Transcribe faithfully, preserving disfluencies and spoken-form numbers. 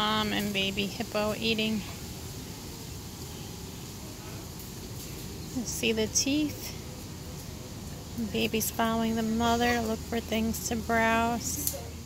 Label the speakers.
Speaker 1: mom and baby hippo eating. You see the teeth. Baby's following the mother to look for things to browse.